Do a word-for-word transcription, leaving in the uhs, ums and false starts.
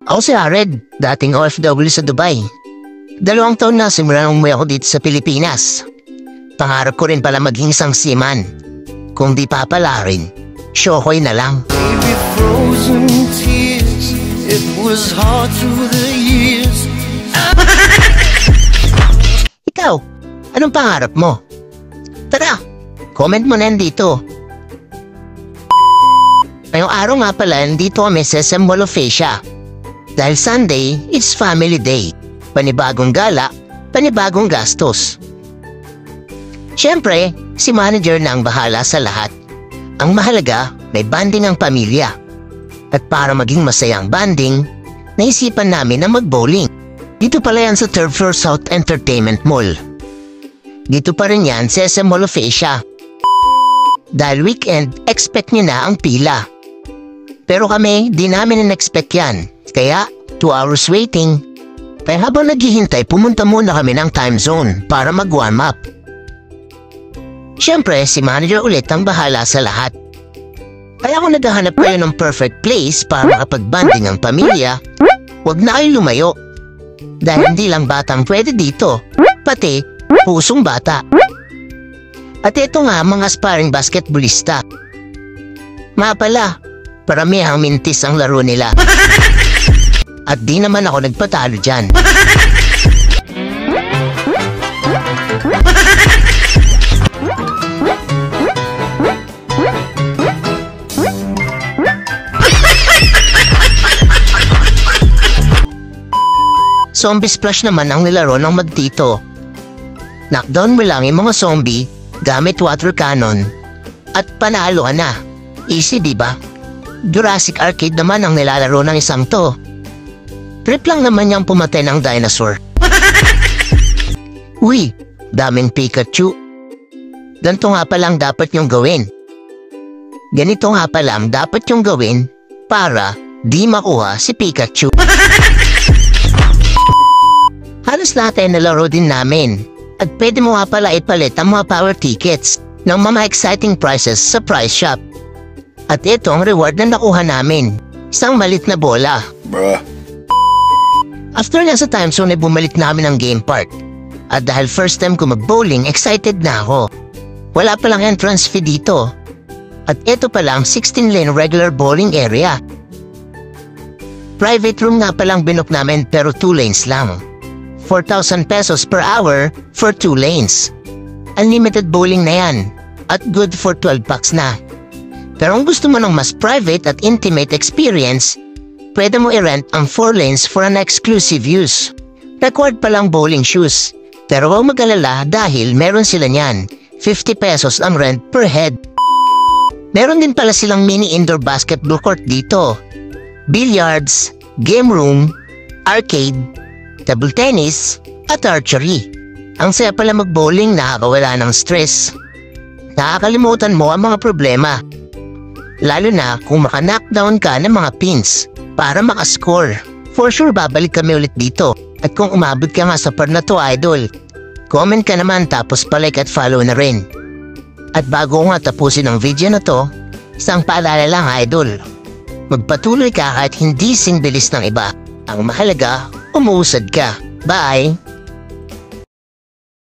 Ako si Jared, dating O F W sa Dubai. Dalawang taon na simula nung umuwi ako dito sa Pilipinas. Pangarap ko rin pala maging isang seaman. Kung di papalarin, Shokoy na lang. Baby, frozen tears, it was hard through the years. Ikaw, anong pangarap mo? Tara, comment mo na dito. Ngayong araw nga pala, nandito kami sa S M Mall of Asia. Dahil Sunday, it's family day. Panibagong gala, panibagong gastos. Siyempre, si manager na ang bahala sa lahat. Ang mahalaga, may banding ang pamilya. At para maging masayang banding, naisipan namin na mag-bowling. Dito pala yan sa third floor South Entertainment Mall. Dito pa rin yan sa S M Mall of Asia. Dahil weekend, expect nyo na ang pila. Pero kami, di namin in-expect yan. Kaya, two hours waiting. Kaya habang naghihintay, pumunta muna kami ng time zone para mag-warm up. Siyempre, si manager ulit ang bahala sa lahat. Kaya kung naghahanap kayo ng perfect place para makapag-banding ang pamilya, huwag na kayo lumayo. Dahil hindi lang batang pwede dito, pati pusong bata. At ito nga mga aspiring basketballista. Nga pala, paramihang mintis ang laro nila. At di naman ako nagpatalo dyan. Zombie splash naman ang nilaro ng magtito. Knockdown mo lang yung mga zombie gamit water cannon at panalo ka na. Easy, diba? Jurassic Arcade naman ang nilalaro ng isang to. Trip lang naman niyang pumatay ng dinosaur. Uy, daming Pikachu. Ganito nga palang dapat niyong gawin. Ganito nga palang dapat niyong gawin para di makuha si Pikachu. Halos natin nalaro din namin. At pwede mo nga pala ipalit ang mga power tickets ng mga exciting prizes sa prize shop. At ito ang reward na nakuha namin. Isang malit na bola. Bruh. After nga sa time zone ay bumalik namin ang game park. At dahil first time ko mag-bowling, excited na ako. Wala palang entrance fee dito. At ito palang sixteen lane regular bowling area. Private room nga palang binook namin pero two lanes lang. four thousand pesos per hour for two lanes. Unlimited bowling na yan. At good for twelve bucks na. Pero kung gusto mo ng mas private at intimate experience, pwede mo i-rent ang four lanes for an exclusive use. Required palang bowling shoes. Pero huwag mag-alala dahil meron sila niyan. fifty pesos ang rent per head. Meron din pala silang mini indoor basketball court dito. Billiards, game room, arcade, table tennis, at archery. Ang saya pala mag-bowling, nakakawala ng stress. Nakakalimutan mo ang mga problema. Lalo na kung maka-knockdown ka ng mga pins para makascore. For sure, babalik kami ulit dito. At kung umabot ka nga sa part na to, idol, comment ka naman tapos palike at follow na rin. At bago nga tapusin ang video na to, isang paalala lang, idol. Magpatuloy ka kahit hindi sing bilis ng iba. Ang mahalaga, umuusad ka. Bye!